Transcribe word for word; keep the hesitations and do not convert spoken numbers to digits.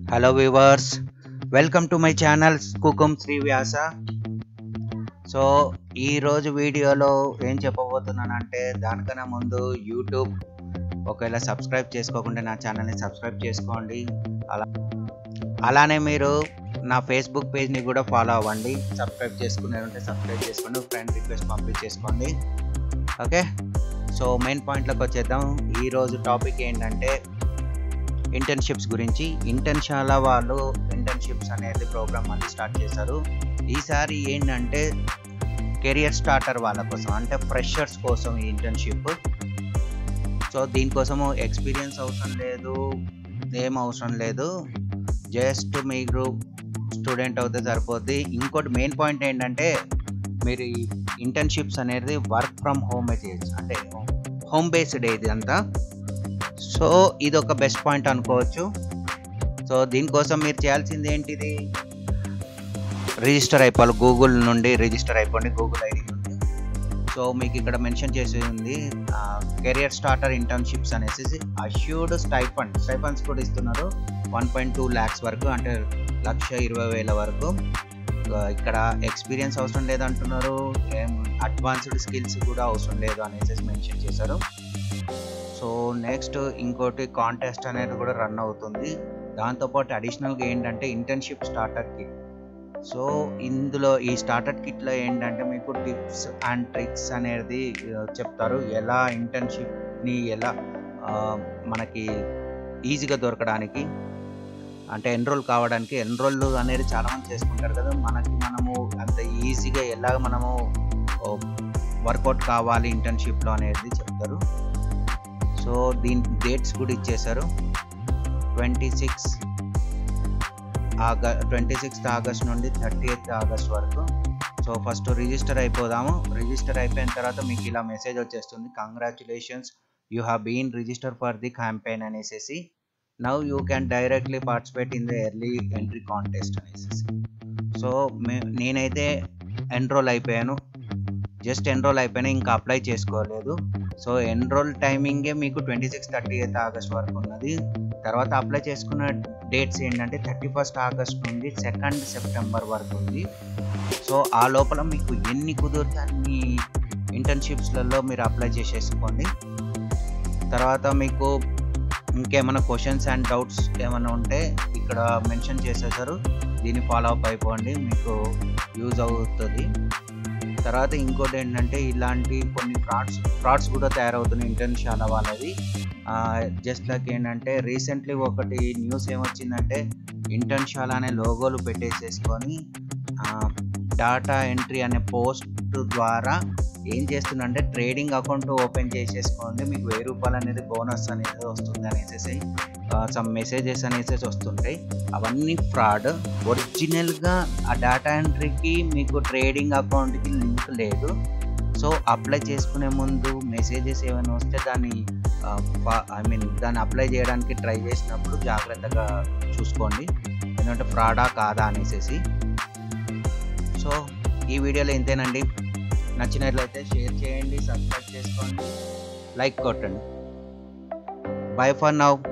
Hello viewers, welcome to my channel కుకుమ్ Sri Vyasa. So ఈరోజు వీడియోలో ఏం చెప్పబోతున్నానంటే, దానికన్నా ముందు యూట్యూబ్ ఒకవేళ సబ్స్క్రైబ్ చేసుకోకుంటే నా ఛానల్ని సబ్స్క్రైబ్ చేసుకోండి. అలా అలానే మీరు నా ఫేస్బుక్ పేజ్ని కూడా ఫాలో అవ్వండి. సబ్స్క్రైబ్ చేసుకునే ఉంటే సబ్స్క్రైబ్ చేసుకోండి, ఫ్రెండ్ రిక్వెస్ట్ పంపించేసుకోండి. ఓకే, సో మెయిన్ పాయింట్లోకి వచ్చేద్దాం. ఈరోజు టాపిక్ ఏంటంటే ఇంటర్న్షిప్స్ గురించి. ఇంటర్న్షాల వాళ్ళు ఇంటర్న్షిప్స్ అనేది ప్రోగ్రామ్ మళ్ళీ స్టార్ట్ చేశారు. ఈసారి ఏంటంటే కెరియర్ స్టార్టర్ వాళ్ళ కోసం, అంటే ఫ్రెషర్స్ కోసం ఈ ఇంటర్న్షిప్. సో దీనికోసము ఎక్స్పీరియన్స్ అవసరం లేదు, ఏం అవసరం లేదు, జస్ట్ మీరు స్టూడెంట్ అవుతే సరిపోద్ది. ఇంకోటి మెయిన్ పాయింట్ ఏంటంటే, మీరు ఈ ఇంటర్న్షిప్స్ అనేది వర్క్ ఫ్రమ్ హోమే చేయొచ్చు, అంటే హోమ్ బేస్డ్ ఇది అంతా. సో ఇది ఒక బెస్ట్ పాయింట్ అనుకోవచ్చు. సో దీనికోసం మీరు చేయాల్సింది ఏంటిది, రిజిస్టర్ అయిపోవాలి. గూగుల్ నుండి రిజిస్టర్ అయిపోండి, గూగుల్ ఐడి నుండి. సో మీకు ఇక్కడ మెన్షన్ చేసి ఉంది కెరియర్ స్టార్టర్ ఇంటర్న్షిప్స్ అనేసి. అష్యూర్డ్ స్టైఫండ్ స్టైఫండ్స్ కూడా ఇస్తున్నారు, వన్ పాయింట్ టూ ల్యాక్స్ వరకు, అంటే లక్ష ఇరవై వేల వరకు. ఇక్కడ ఎక్స్పీరియన్స్ అవసరం లేదంటున్నారు, ఏం అడ్వాన్స్డ్ స్కిల్స్ కూడా అవసరం లేదు అనేసి మెన్షన్ చేశారు. సో నెక్స్ట్ ఇంకోటి కాంటెస్ట్ అనేది కూడా రన్ అవుతుంది. దాంతోపాటు అడిషనల్గా ఏంటంటే ఇంటర్న్షిప్ స్టార్టర్ కిట్. సో ఇందులో ఈ స్టార్టర్ కిట్లో ఏంటంటే మీకు టిప్స్ అండ్ ట్రిక్స్ అనేది చెప్తారు, ఎలా ఇంటర్న్షిప్ని ఎలా మనకి ఈజీగా దొరకడానికి, అంటే ఎన్రోల్ కావడానికి. ఎన్రోల్ అనేది చాలామంది చేసుకుంటారు కదా, మనకి మనము అంత ఈజీగా ఎలా మనము వర్కౌట్ కావాలి ఇంటర్న్షిప్లో అనేది చెప్తారు. సో దీని డేట్స్ కూడా ఇచ్చేశారు, ట్వంటీ సిక్స్ ఆగ ట్వంటీ సిక్స్త్ ఆగస్ట్ నుండి థర్టీ ఎయిత్ ఆగస్ట్ వరకు. సో ఫస్ట్ రిజిస్టర్ అయిపోదాము. రిజిస్టర్ అయిపోయిన తర్వాత మీకు ఇలా మెసేజ్ వచ్చేస్తుంది, congratulations, you have been register for the campaign అనేసి. Now you can directly participate in the early entry contest అనేసి. సో మే నేనైతే ఎన్రోల్ అయిపోయాను, జస్ట్ ఎన్రోల్ అయిపోయినా, ఇంకా అప్లై చేసుకోలేదు. సో ఎన్రోల్ టైమింగే మీకు twenty six thirty eighth August వరకు ఉన్నది. తర్వాత అప్లై చేసుకున్న డేట్స్ ఏంటంటే థర్టీ ఫస్ట్ ఆగస్ట్ నుండి సెకండ్ సెప్టెంబర్ వరకు ఉంది. సో ఆ లోపల మీకు ఎన్ని కుదిరితే అన్ని ఇంటర్న్షిప్స్లలో మీరు అప్లై చేసేసుకోండి. తర్వాత మీకు ఇంకేమైనా క్వశ్చన్స్ అండ్ డౌట్స్ ఏమైనా ఉంటే ఇక్కడ మెన్షన్ చేసేసారు, దీన్ని ఫాలో అప్ అయిపోండి, మీకు యూజ్ అవుతుంది. తర్వాత ఇంకోటి ఏంటంటే, ఇలాంటి కొన్ని ఫ్రాడ్స్ ఫ్రాడ్స్ కూడా తయారవుతున్నాయి ఇంటర్న్షాల వాళ్ళది. జస్ట్ లైక్ ఏంటంటే, రీసెంట్లీ ఒకటి న్యూస్ ఏమొచ్చిందంటే, ఇంటర్న్షాల అనే లోగోలు పెట్టేసేసుకొని డాటా ఎంట్రీ అనే పోస్ట్ ద్వారా ఏం చేస్తుందంటే, ట్రేడింగ్ అకౌంట్ ఓపెన్ చేసేసుకోండి, మీకు వెయ్యి రూపాయలు అనేది బోనస్ అనేది వస్తుంది అనేసి సమ్ మెసేజెస్ అనేసి వస్తుంటాయి. అవన్నీ ఫ్రాడ్. ఒరిజినల్గా ఆ డాటా ఎంట్రీకి మీకు ట్రేడింగ్ అకౌంట్కి లింక్ లేదు. సో అప్లై చేసుకునే ముందు మెసేజెస్ ఏమైనా వస్తే దాన్ని ఐ మీన్ దాన్ని అప్లై చేయడానికి ట్రై చేసినప్పుడు జాగ్రత్తగా చూసుకోండి, ఎందుకంటే ఫ్రాడా కాదా అనేసి. సో ఈ వీడియోలో ఇంతేనండి. నచ్చినట్లయితే షేర్ చేయండి, సబ్స్క్రైబ్ చేసుకోండి, లైక్ కొట్టండి. Bye for now.